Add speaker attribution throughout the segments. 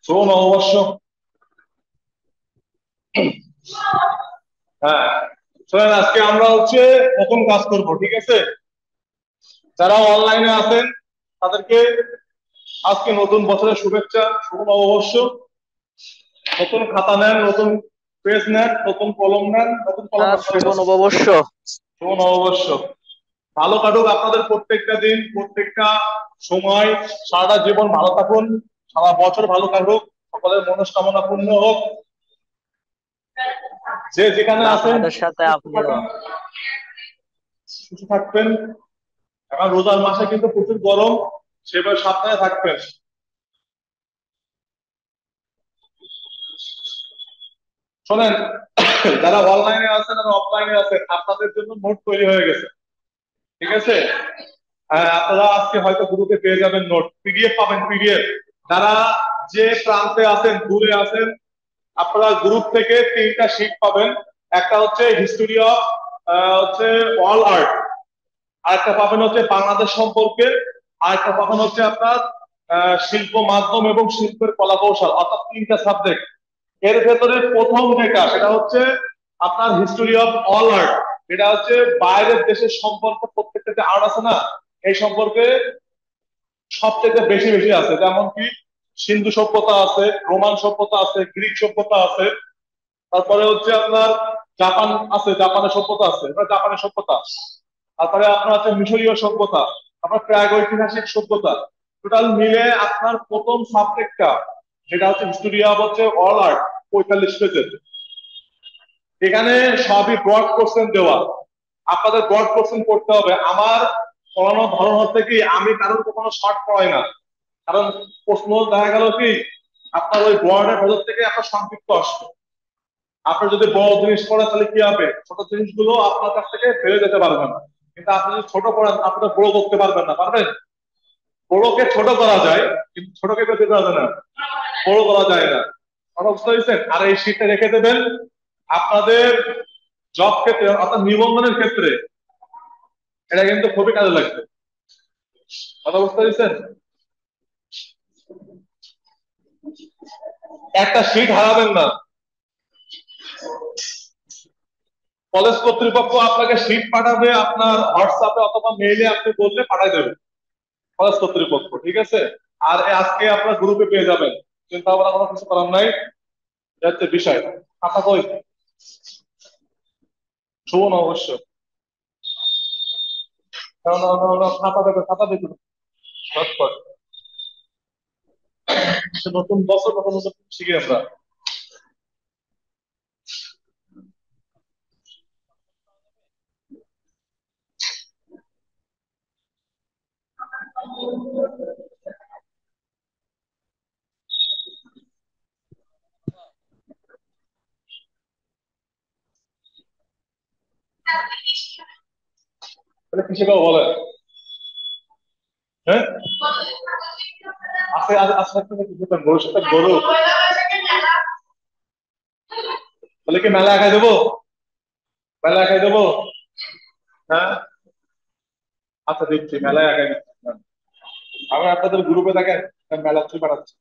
Speaker 1: শুভ নববর্ষ। হ্যাঁ, শোনেন, আজকে আমরা নতুন কাজ করব, ঠিক আছে? যারা অনলাইনে আছেন তাদেরকে আজকে নতুন বছরের শুভেচ্ছা, শুভ নববর্ষ। নতুন খাতা নেন, নতুন পেজ নেন, নতুন কলম নেন, নতুন কলম
Speaker 2: হ্যাঁ,
Speaker 1: সরি,
Speaker 2: শুভ নববর্ষ।
Speaker 1: শুভ নববর্ষ। ভালো কাটুক আপনাদের প্রত্যেকটা দিন, প্রত্যেকটা সময়। সারাটা জীবন ভালো থাকুন, সারা বছর ভালো কাটুক, সকলের মনস্কামনা পূর্ণ হোক। যে যেখানে
Speaker 2: আল্লাহ
Speaker 1: আছেন
Speaker 2: আপনাদের সাথে,
Speaker 1: সুস্থ
Speaker 2: আপনিও।
Speaker 1: থাকেন, সুস্থ থাকবেন। এখন রোজার মাসে কিন্তু প্রচুর গরম, সেভাবে সাবধানে থাকবেন। শোনেন, যারা অনলাইনে আছেন আর অফলাইনে আছেন, আপনাদের জন্য নোট তৈরি হয়ে গেছে, ঠিক আছে? আপনারা আজকে হয়তো গ্রুপে পেয়ে যাবেন, নোট পিডিএফ পাবেন, পিডিএফ। যারা যে প্রান্তে আছেন, দূরে আছেন, আপনারা গ্রুপ থেকে তিনটা শিট পাবেন। একটা হচ্ছে হিস্টোরি অফ অল আর্ট, আরেকটা পাবেন হচ্ছে বাংলাদেশ সম্পর্কে, আরেকটা পাবেন হচ্ছে আপনার শিল্প মাধ্যম এবং শিল্পের কলা কৌশল, অর্থাৎ তিনটা সাবজেক্ট। এর ভেতরে প্রথম যেটা, সেটা হচ্ছে আপনার হিস্টোরি অফ অল আর্ট। এটা হচ্ছে বাইরের দেশের সম্পর্কে, প্রত্যেকটা যে আর্ট আছে না, এই সম্পর্কে সবথেকে বেশি বেশি আছে। যেমন কি সিন্ধু সভ্যতা আছে, রোমান সভ্যতা আছে, গ্রিক সভ্যতা আছে, তারপরে হচ্ছে আপনার জাপান আছে, জাপানের সভ্যতা আছে, জাপানের সভ্যতা। তারপরে আপনার আছে মিশরীয় সভ্যতা, আপনার প্রাগৈতিহাসিক সভ্যতা। টোটাল মিলে আপনার প্রথম সাবজেক্টটা, যেটা হচ্ছে হিস্টোরি অফ অল আর্ট, 45 পেজের। এখানে সবই ব্রড কোশ্চেন দেওয়া। আপনাদের ব্রড কোশ্চেন করতে হবে। আমার পড়ানোর ধরন হচ্ছে কি, আমি কারোর কখনো শর্ট পড়াই না। কারণ প্রশ্ন দেখা গেল কি, আপনার ওই বোর্ডের ভেতর থেকে আপনার সংক্ষিপ্ত আসবে। আপনি যদি বড় জিনিস পড়েন তাহলে কি হবে, ছোট জিনিসগুলো আপনার কাছ থেকে ফেলে যেতে পারবেন না। কিন্তু আপনি যদি ছোট পড়েন, আপনি তো বড় করতে পারবেন না, পারবেন? বড়কে ছোট করা যায়, কিন্তু ছোটকে পেতে যাবে না, বড় করা যায় না। কথা বুঝতে পেরেছেন? আর এই শীটটা রেখে দেবেন আপনাদের জব ক্ষেত্রে, অর্থাৎ নিবন্ধনের ক্ষেত্রে। এটা কিন্তু খুবই কাজে লাগবে। কথা বুঝতে পেরেছেন? একটা শীট হারাবেন না। কলেজ কর্তৃপক্ষ আপনাকে শীট পাঠাবে, আপনার হোয়াটসঅ্যাপে অথবা মেইলে আপনি বললে পাঠাই দেবে কলেজ কর্তৃপক্ষ, ঠিক আছে? আর আজকে আপনার গ্রুপে পেয়ে যাবেন, চিন্তা ভাবনা কোনো কিছু করার নাই। এটা হচ্ছে বিষয়। খাতা কই? শুভ না অবশ্য। খাতা দেখো, খাতা দেখো, ঝটপট। নতুন বছর, নতুন নতুন শিখি আমরা। তাহলে কি শেখাবো বলেন? হ্যাঁ, আছে আছে আছে একটা কিছু একটা গরুর সাথে গরু। তাহলে কি মেলা একাই দেবো? মেলা একাই দেবো? হ্যাঁ, আচ্ছা দিচ্ছি, মেলায় একাই দিচ্ছি। আমি আপনাদের গ্রুপে থাকেন, মেলা ছবি পাঠাচ্ছি।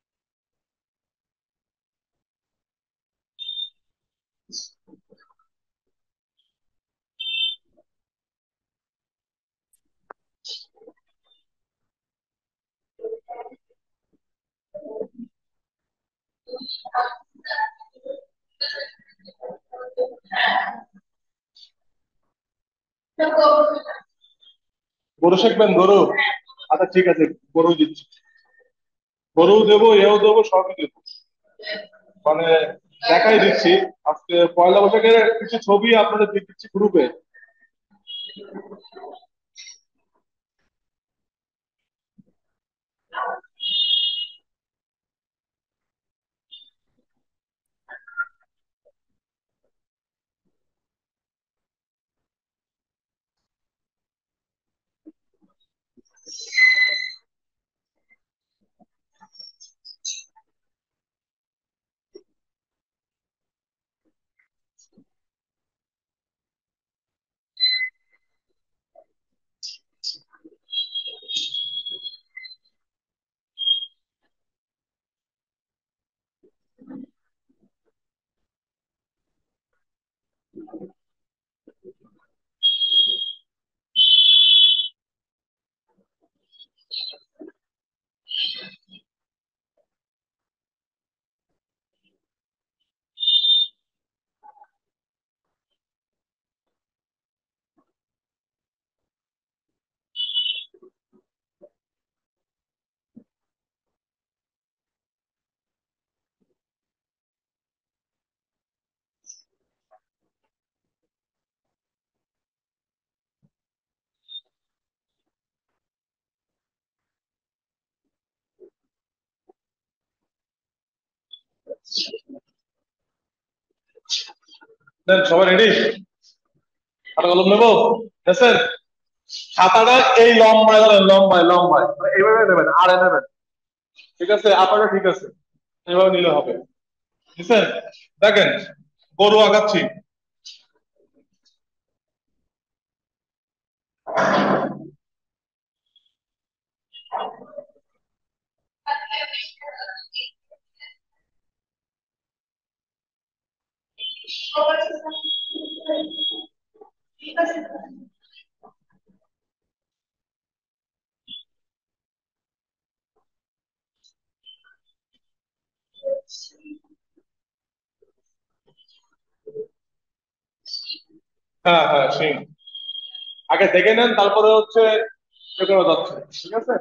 Speaker 1: গরু শিখবেন, গরু? আচ্ছা ঠিক আছে, গরু দিচ্ছি। গরু দেবো, এও দেবো, সবই দেবো। মানে দেখাই দিচ্ছি। আজকে পয়লা বৈশাখের কিছু ছবি আপনাদের দিয়ে দিচ্ছি গ্রুপে। দেন সবাই রেডি? খাতা কলম নেবো? দেখছেন? খাতাটা এই লম্বায় ধরেন, লম্বায় লম্বায় মানে এইভাবে নেবেন, আড়ে নেবেন। ঠিক আছে, আপনারা ঠিক আছে, এইভাবে নিলে হবে। বুঝছেন? দেখেন, গরু আগাচ্ছি। হ্যাঁ হ্যাঁ, সেই আগে দেখে নেন, তারপরে হচ্ছে এ করা যাচ্ছে। ঠিক আছে।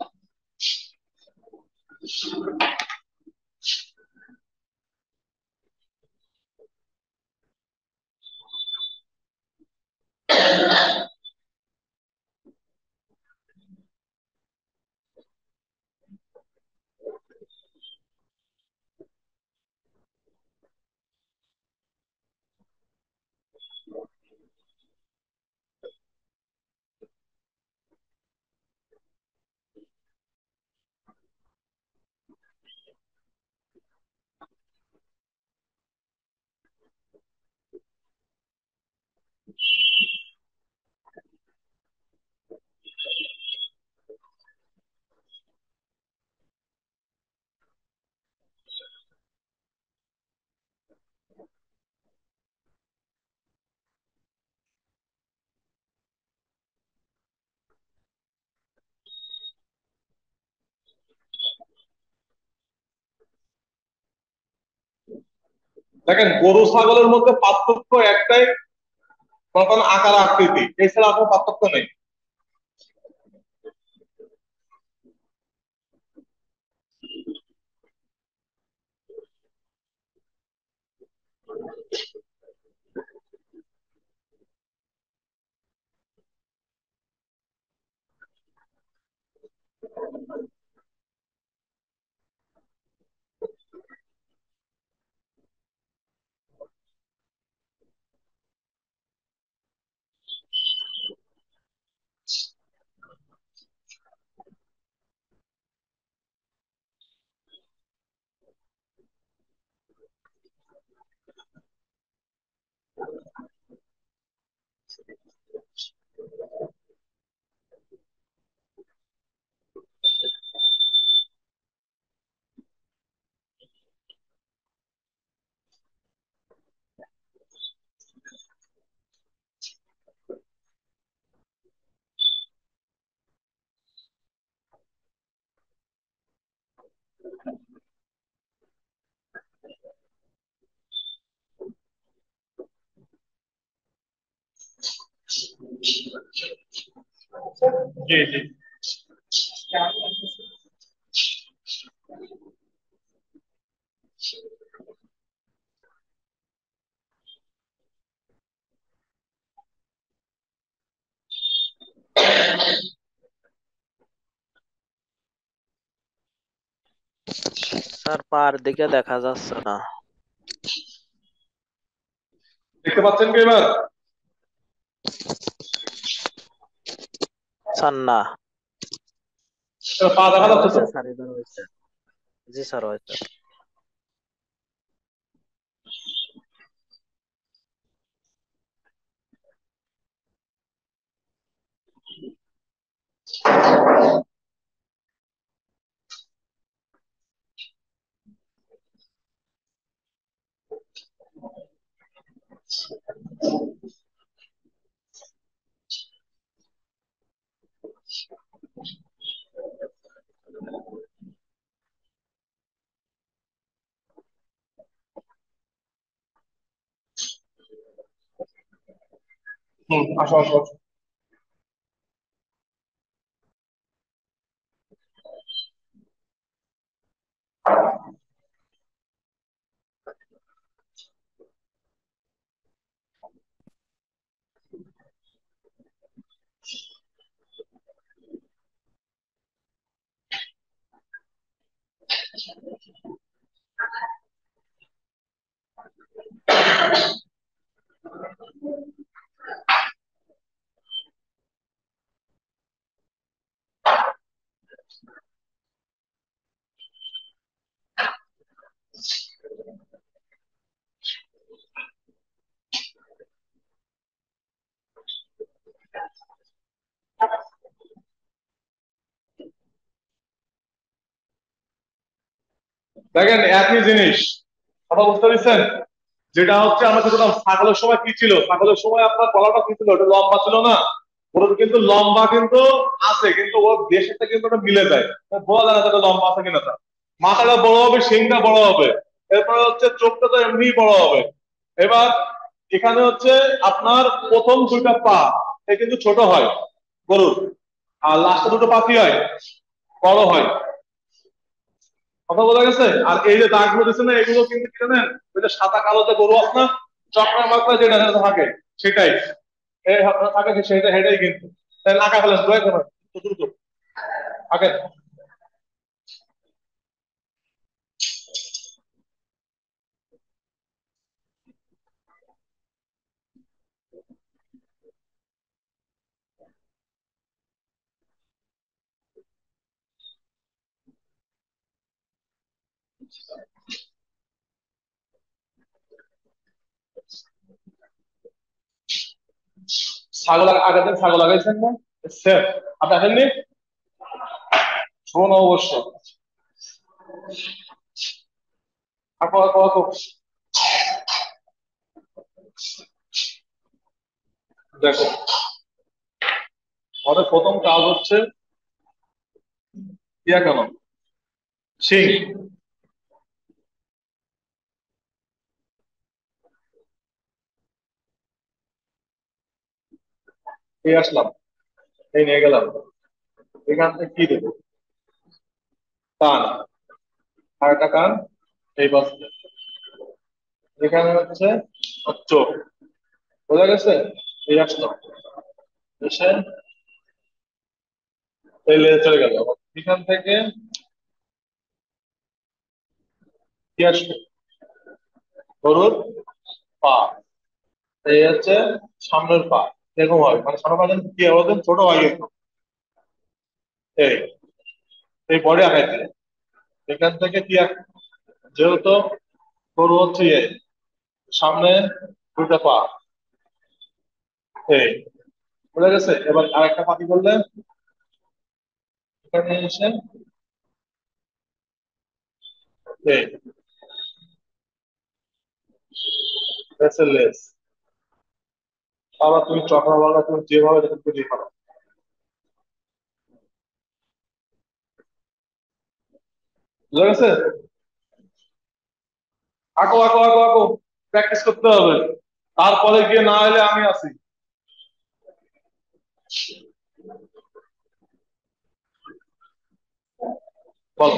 Speaker 1: দেখেন, গরু ছাগলের মধ্যে পার্থক্য একটাই, তখন আকার আকৃতি, এছাড়া কোনো পার্থক্য নেই। জি জি।
Speaker 2: স্যার পার দিকে দেখা যাচ্ছে না।
Speaker 1: দেখতে পাচ্ছেন কি এবার?
Speaker 2: স্যার না।
Speaker 1: এবার পা দেখা
Speaker 2: হ্যাঁ
Speaker 1: যাচ্ছে তো?
Speaker 2: হয়েছে স্যার, এবার হয়েছে। জি স্যার হয়েছে।
Speaker 1: হুম, আসো আসো আসো। দেখেন একই জিনিস, কথা বুঝতে পারছেন? যেটা হচ্ছে আমরা যেটা ছাগলের সময় কি ছিল, ছাগলের সময় আপনার গলাটা কি ছিল, ওটা লম্বা ছিল না? ওর কিন্তু লম্বা কিন্তু আছে, কিন্তু ওর দেশটা কিন্তু ওটা মিলে যায়, বোঝা যায় না যে ওটা লম্বা আছে কিনা। তা মাথাটা বড় হবে, শিংটা বড় হবে, এরপরে হচ্ছে চোখটা তো এমনি বড় হবে। এবার এখানে হচ্ছে আপনার প্রথম দুইটা পা এ কিন্তু ছোট হয় গরুর, আর লাস্টে দুটো পা কি হয়, বড় হয়। কথা বলা গেছে? আর এই যে দাগগুলো দিচ্ছে না, এগুলো কিন্তু কি জানেন, ওই যে সাদা কালো যে গরু আছে না, চক্রা মাকড়া যেটা থাকে সেটাই, এই আপনার থাকে সেটা, সেটাই কিন্তু। তাহলে আঁকা ফেলেন দয়া করে, দ্রুত আঁকেন। ছাগল আগের দিন ছাগল লাগাইছেন না? স্যার আপনি আসেননি? শোনো অবশ্য, আঁকো আঁকো আঁকো। দেখো, আমাদের প্রথম কাজ হচ্ছে ইয়া কেন, সিং। এই আসলাম, এই নিয়ে গেলাম, এখান থেকে কি দেবো, কান, আর একটা কান, এই বাস, এখানে হচ্ছে চোখ, বোঝা গেছে? এই আসলাম, এসে এই লেজে চলে গেল, এখান থেকে কি আসবে, গরুর পা, এই হচ্ছে সামনের পা, এরকম হয়, মানে সামনের পা যেন কি হয়, ওদের ছোট হয় একটু, এই এই বডি আঁকাই দিলে এখান থেকে কি যেহেতু গরু হচ্ছে সামনে দুটা পা, এই বুঝা গেছে? এবার আরেকটা পাতি করলে এখানে এসে এই লেস, আবার তুমি চক্রা বলা, তুমি যেভাবে দেখো বুঝিয়ে পারো। বুঝা গেছে? আঁকো আঁকো আঁকো আঁকো, প্র্যাকটিস করতে হবে, তারপরে গিয়ে না এলে আমি আছি। বলো।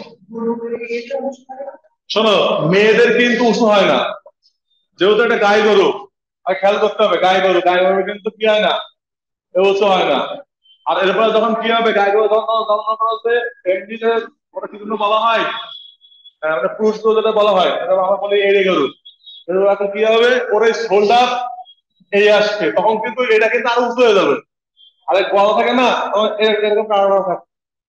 Speaker 1: শোনো, মেয়েদের কিন্তু উষ্ণ হয় না, যেহেতু একটা গাই গরু, আর খেয়াল করতে হবে, গাই গরু, গাই গরু কিন্তু কি হয় না, উষ্ণ হয় না। আর এরপরে যখন কি হবে, গাই গরু যখন জন্ম করাতে এমনিতে ওটা কি জন্য বলা হয়, মানে পুরুষ গরু যেটা বলা হয়, এটা আমরা বলি এড়ে গরু। এখন কি হবে, ওর এই শোল্ডার এই আসছে, তখন কিন্তু এটা কিন্তু আরো উঁচু হয়ে যাবে। আরে গলা থাকে না, তখন এরকম কারণ থাকে।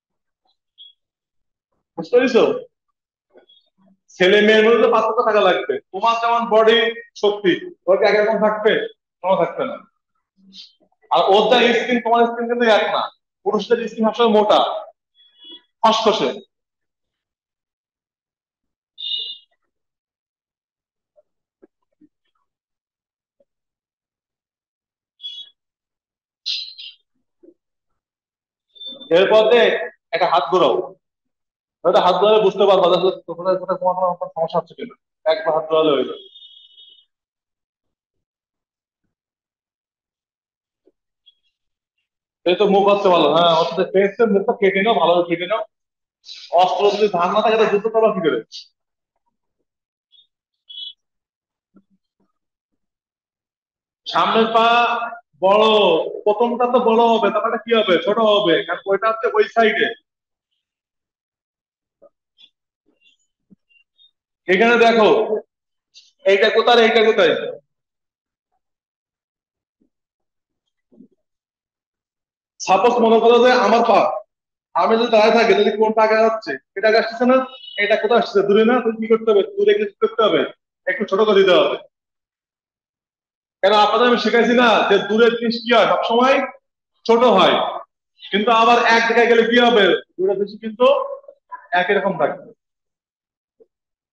Speaker 1: বুঝতে পেরেছো? ছেলে মেয়ের মধ্যে পার্থক্য থাকা লাগবে, তোমার যেমন বডি শক্তি, ওর কি একরকম থাকবে? কোনো থাকবে না। আর ওর যা স্কিন, তোমার স্কিন কিন্তু এক না, পুরুষদের স্কিন আসলে মোটা, খসখসে। এরপর একটা হাত ঘোরাও, হয়তো হাত ধরে বুঝতে পারবা যে কোথায় কোথায় তোমার কোনো সমস্যা হচ্ছে কিনা, একবার হাত ধরালে হয়ে যাবে। এই তো মুখ হচ্ছে ভালো, হ্যাঁ হচ্ছে ফেসের মুখটা কেটে নাও, ভালোভাবে কেটে নাও। অস্ত্র যদি ধান না থাকে তাহলে যুদ্ধ করবা কি করে? সামনের পা বড়, প্রথমটা তো বড় হবে, তারপরে কি হবে, ছোট হবে, কারণ ওইটা হচ্ছে ওই সাইডে। এখানে দেখো, এইটা কোথায় আর এইটা কোথায়? সাপোজ মনে করো যে আমার পা, আমি যদি দাঁড়ায় থাকি তাহলে কোনটা আগে হচ্ছে, এটা আগে আসতেছে না, এটা কোথায় আসছে, দূরে না? তুমি কি করতে হবে, দূরে গিয়ে কি করতে হবে, একটু ছোট করে দিতে হবে। কেন আপনাদের আমি শিখাইছি না যে দূরের জিনিস কি হয়, সবসময় ছোট হয়, কিন্তু আবার এক জায়গায় গেলে কি হবে, দূরের জিনিস কিন্তু একই রকম থাকবে।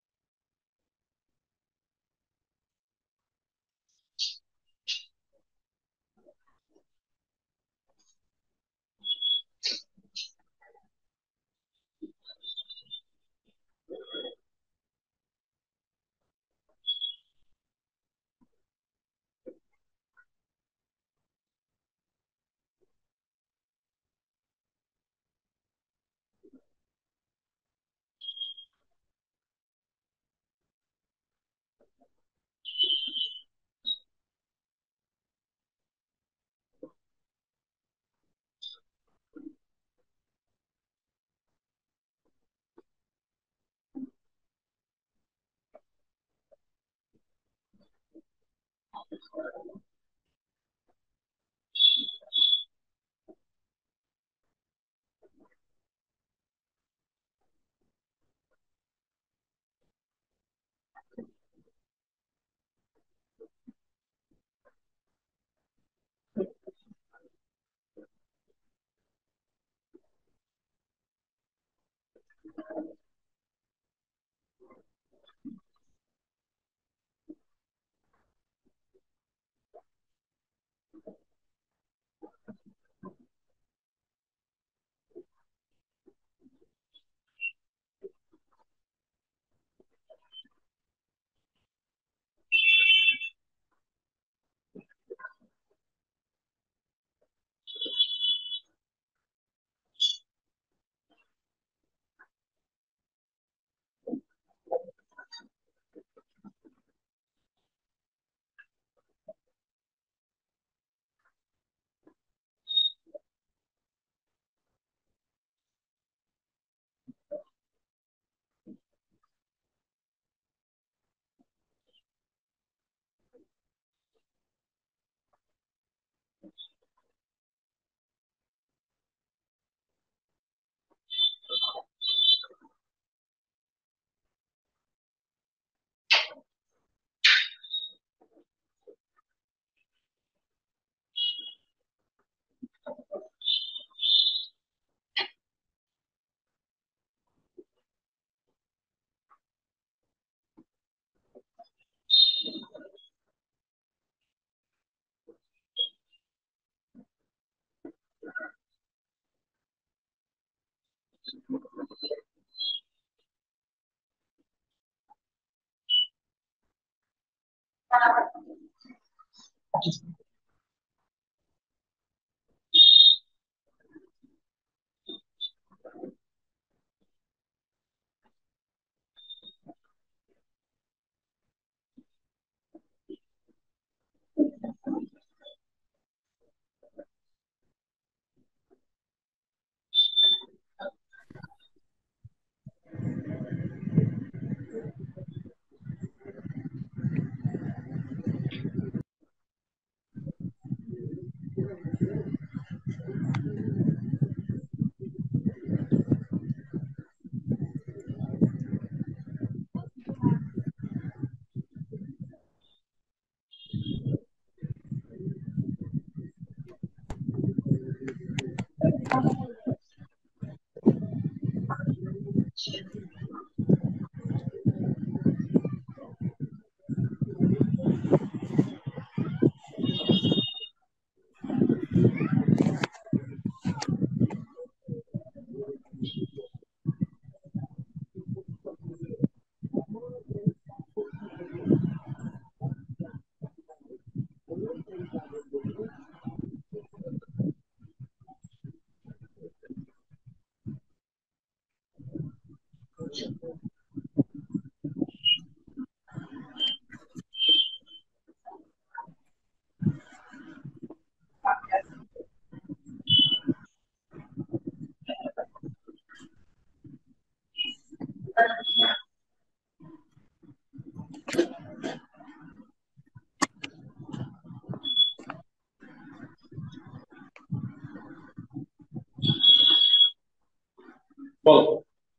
Speaker 1: বলো।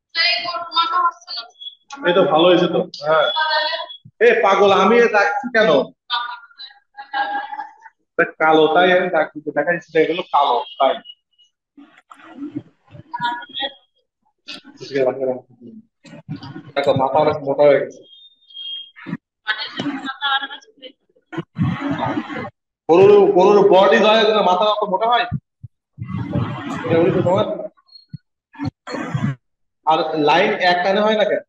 Speaker 1: এই তো ভালো হয়েছে তো। হ্যাঁ। এ পাগল, আমি ডাকছি কেন? তা কালো তাই আমি ডাকছি, দেখা যাচ্ছে এগুলো কালো তাই। দেখো মাথা অনেক মোটা হয়ে গেছে। গরুর গরুর বডি হয় মাথা অত মোটা হয়? এটা বলেছো তোমার? আর লাইন এক টানে হয় না কেন?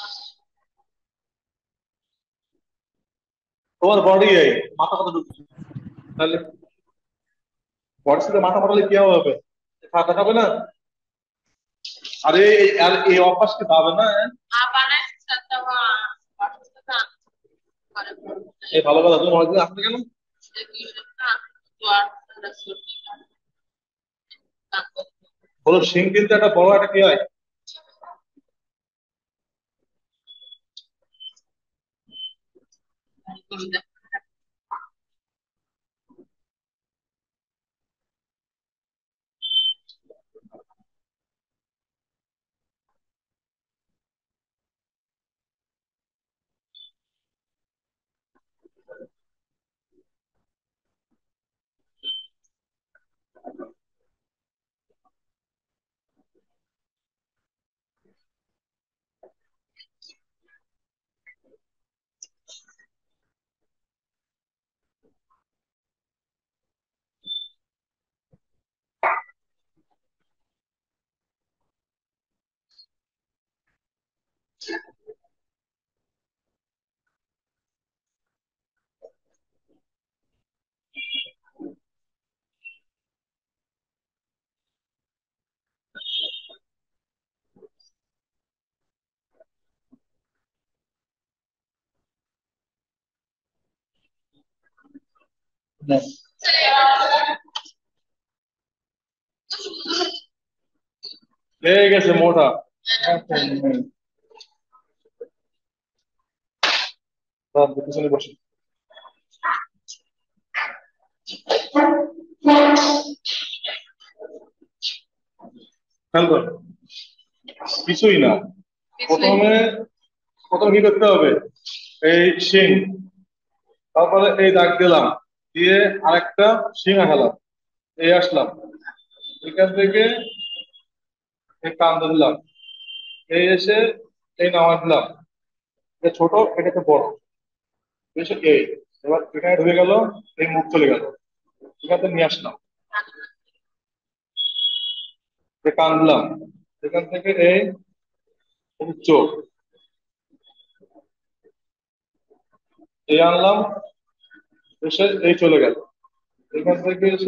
Speaker 1: তোমার বডি এই মাথা কত ঢুকছে তাহলে? বডির সাথে মাথা মোটালে কি হবে? খারাপ দেখাবে না? আরে আর এই অভ্যাসকে দাবে না, হ্যাঁ? এই ভালো কথা, তুমি অনেকদিন আসলে কেন? হলো সিং কিন্তু একটা বড় একটা কি হয়? লেগে গেছে মোটা। পিছনে বসে খেয়াল কর, কিছুই না। প্রথমে প্রথমে কি করতে হবে, এই শিং, তারপরে এই দাগ দিলাম, দিয়ে আরেকটা শিং আঁকালাম, এই আসলাম, এখান থেকে এই কান দিলাম, এই এসে এই নামা দিলাম, এটা ছোট এটাতে বড়, এসে এই, এবার এখানে ঢুকে গেল, এই মুখ চলে গেল, এখান থেকে নিয়ে আসলাম, এই কান দিলাম, এখান থেকে এই চোখ, এই আনলাম, এসে এই চলে গেল, এখান থেকে এসে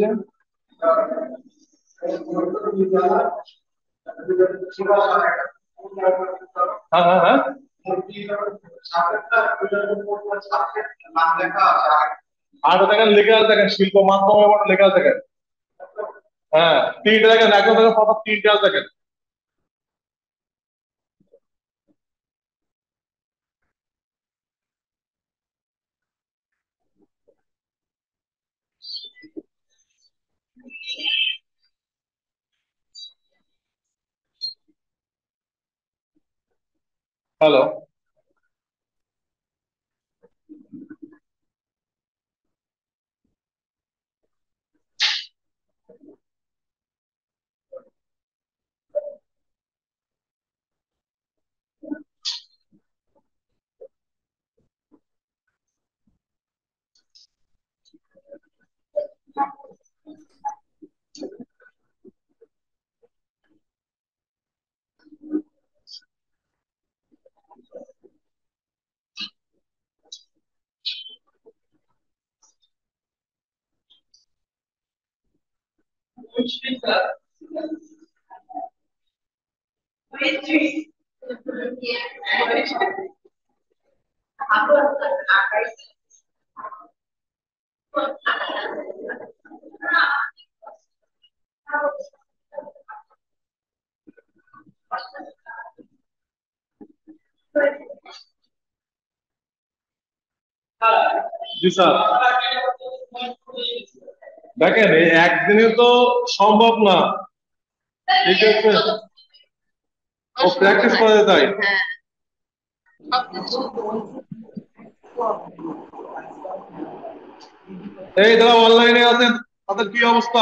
Speaker 1: হ্যাঁ হ্যাঁ হ্যাঁ, আর দেখেন লেখা আছে, দেখেন শিল্প মাধ্যম এবং লেখা আছে দেখেন। হ্যাঁ, তিনটা দেখেন, একদম দেখেন পরপর তিনটা আছে দেখেন। হ্যালো। জি স্যার। দেখেন এই একদিনে তো সম্ভব না, ঠিক আছে, ও প্র্যাকটিস করে তাই। এই যারা অনলাইনে আছেন তাদের কি অবস্থা?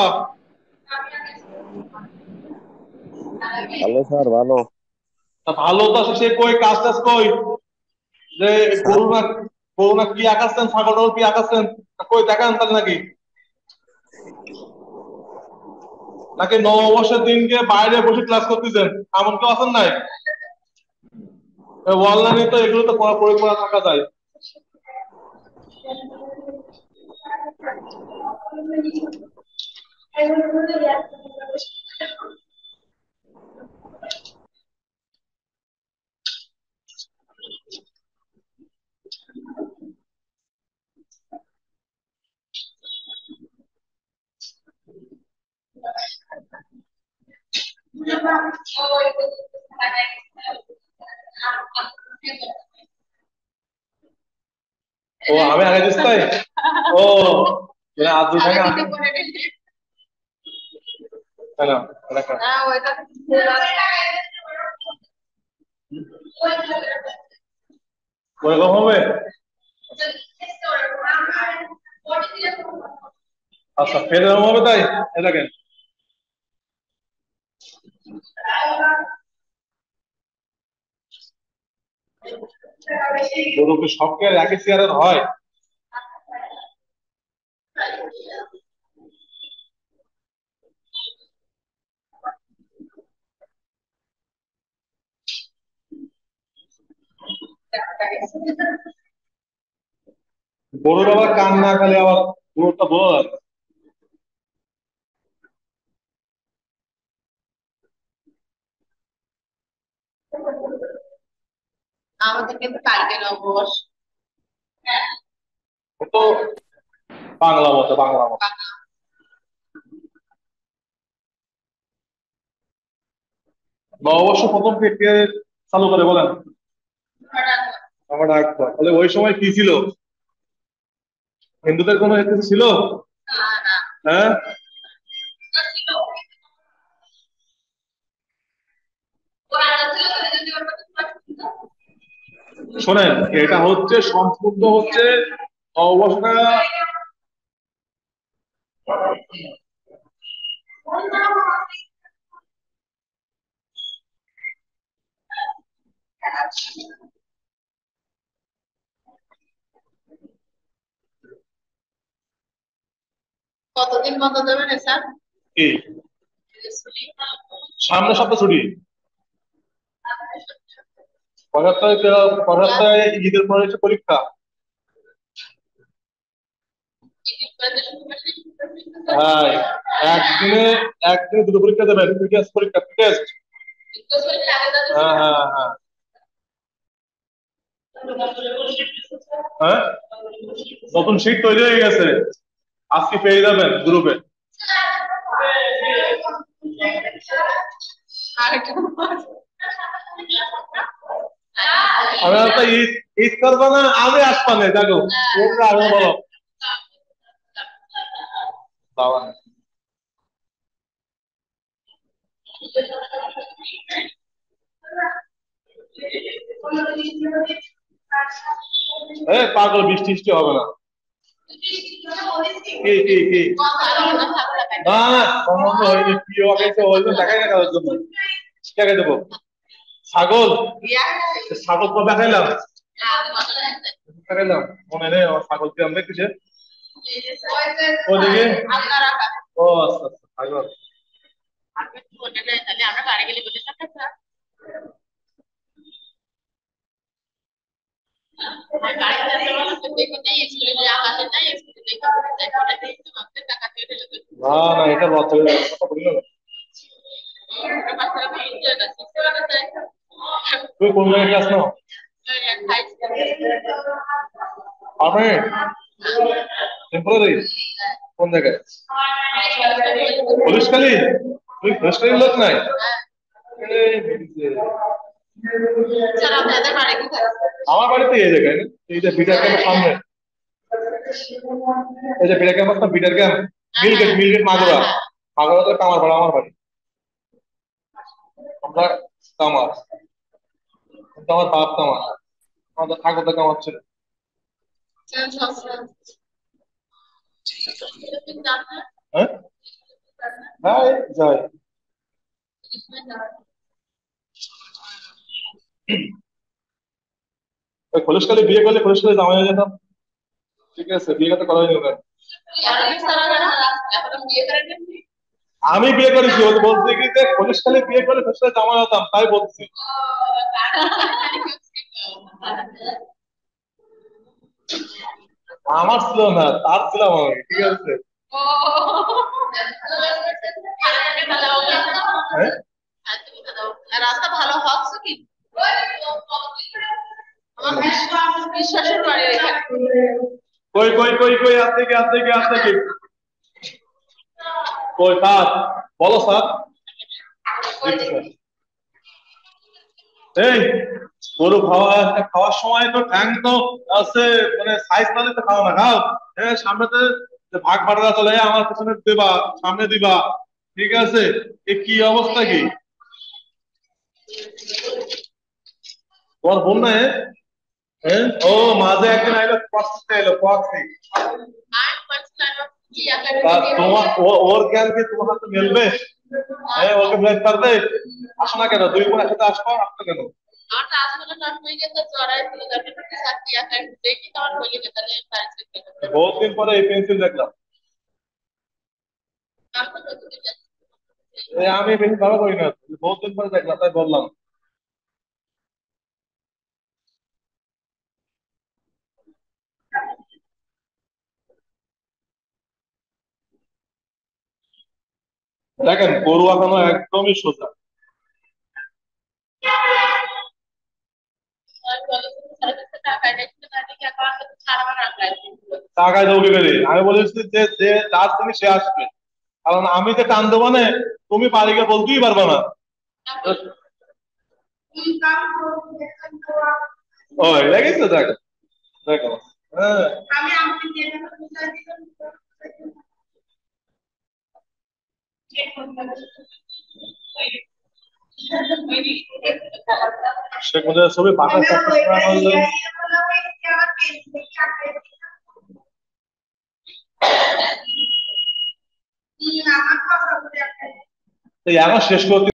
Speaker 3: ভালো স্যার, ভালো।
Speaker 1: তা ভালো তো আছে, সে কই কাজ টাজ কই, যে
Speaker 3: স্যার,
Speaker 1: গরু না, গরু না কি আঁকাচ্ছেন, ছাগল কি আঁকাচ্ছেন, কই দেখান তাহলে, নাকি নাকি নববর্ষের দিনকে বাইরে বসে ক্লাস করতেছেন, এমন কেউ আছেন নাই? অনলাইনে তো এগুলো তো প্রয়োগ করা থাকা যায়। ও আমি আগে দিস তাই। ও আব্দুল ভাই না, হ্যালো, ওরকম হবে। আচ্ছা ফের এরকম হবে তাই, এটাকে গরুকে সব কি আর একই চেয়ারের হয়? গরুর আবার কান না খালি আবার গরুটা বড় লাগে।
Speaker 4: আমাদের কিন্তু কালকে নববর্ষ।
Speaker 1: ও তো বাংলা মতো। নববর্ষ প্রথম থেকে চালু করে বলেন। আমার আকবর, তাহলে ওই সময় কি ছিল? হিন্দুদের কোনো কিছু ছিল? হ্যাঁ, শোনেন, এটা হচ্ছে সম্পূর্ণ হচ্ছে নববর্ষটা।
Speaker 4: কতদিন বন্ধ দেবেন স্যার?
Speaker 1: কি সামনে সপ্তাহ ছুটি, 75 ঈদের পরে হচ্ছে পরীক্ষা। হ্যাঁ, একদিনে একদিনে দুটো পরীক্ষা দেবেন, প্রিটেস্ট পরীক্ষা, প্রিটেস্ট। হ্যাঁ হ্যাঁ হ্যাঁ হ্যাঁ, নতুন শীট তৈরি হয়ে গেছে, আজকে পেয়ে যাবেন গ্রুপে। আমি একটা ঈদ ঈদ করবো না, আমি আসবো না, দেখো আগে বলো। বাবা, পাগল, বৃষ্টি টিষ্টি হবে না। কি কি কি না, সম্বন্ধ হয়নি, কি হবে হইলো দেখাই না কারোর জন্য, দেখাই দেবো। ছাগল, ছাগল তো দেখাইলাম, দেখাইলাম, মনে নেই আমার ছাগল কি আমরা দেখতেছে ওদিকে। ও আচ্ছা আচ্ছা, ছাগল।
Speaker 4: আমরা বাড়ি গেলে বলে
Speaker 1: না না, এটা লজ্জা কথা বলি না। তুই কোন জায়গায় ক্লাস নাও? আমি টেম্পোরারি। কোন জায়গায়? পুলিশখালী? তুই পুলিশখালীর লোক নাই? আমার বাড়িতে এই জায়গায়, এই যে বিটার ক্যাম্পের সামনে, এই যে বিটার ক্যাম্প আছে না, বিটার ক্যাম্প, মিলগেট মাগুরা, মাগুরাতে কামার পাড়া আমার বাড়ি। আমরা কামার, কিন্তু আমার বাপ কামার, আমাদের ঠাকুরদা কামার ছিল। হ্যাঁ হ্যাঁ, যাই। ওই খোলসকালে বিয়ে করলে খোলসকালে জামাই হয়ে যেতাম। ঠিক আছে, বিয়ে তো করাই নেবেন। আমি বিয়ে করেছি, ও বলছে কি যে খোলসকালে বিয়ে করলে খোলসকালে জামাই হতাম, তাই বলছি। আমার ছিল না, তার ছিলাম আমি, ঠিক আছে। হ্যাঁ?
Speaker 4: রাস্তা ভালো হচ্ছে কি? আমার বিশ্বাসের বাড়ি এখানে।
Speaker 1: কই কই কই কই, আসতে কি আসতে কি আসতে কি, কই স্যার, বলো স্যার। এই গরু খাওয়ার সময় তো ঠ্যাং তো আছে, মানে সাইজ মানে তো খাও না, খাও। সামনেতে ভাগ বাটোয়ারা চলে, আমার পিছনে দিবা, সামনে দিবা, ঠিক আছে। এ কি অবস্থা কি তোমার বোন না? ও মাঝে একদিন আইলো, পক্সি আইলো, পক্সি। তোমার ওর জ্ঞান কি তোমার হাতে মেলবে? ওকে ব্লেড পারবে? আসো না কেন, দুই বোন একসাথে আসবো, আসতো কেন?
Speaker 4: আমার ট্রান্সফার নট হয়ে গেছে জড়াই দিল তারপরে স্যার কি আকার দেখি তোমার হয়ে গেছে তাহলে ফাইল চেক করতে
Speaker 1: বহুত দিন পরে এই পেন্সিল দেখলাম।
Speaker 4: আমি তো বুঝতে যাচ্ছি
Speaker 1: আমি বেশি ভালো করি না, বহুত দিন পরে দেখলাম তাই বললাম। দেখেন গরু এখনো একদমই সোজা।
Speaker 4: আমি বলেছি স্যার কাছে টাকা দেখতে না দেখে অ্যাকাউন্টে ছাড়া রাখা আছে
Speaker 1: টাকায় দৌড়ে গেলে আমি বলেছি যে যে যার তুমি সে আসবে, কারণ আমি যে টান দেবো না, তুমি বাড়িকে বলতেই পারবে না। ও এটা গেছে, দেখো দেখো। হ্যাঁ,
Speaker 4: আমি আমাকে দিয়ে বুঝাই দিলাম চেক করতে
Speaker 1: সে কোথায় ছবি পাকা এখন শেষ করতে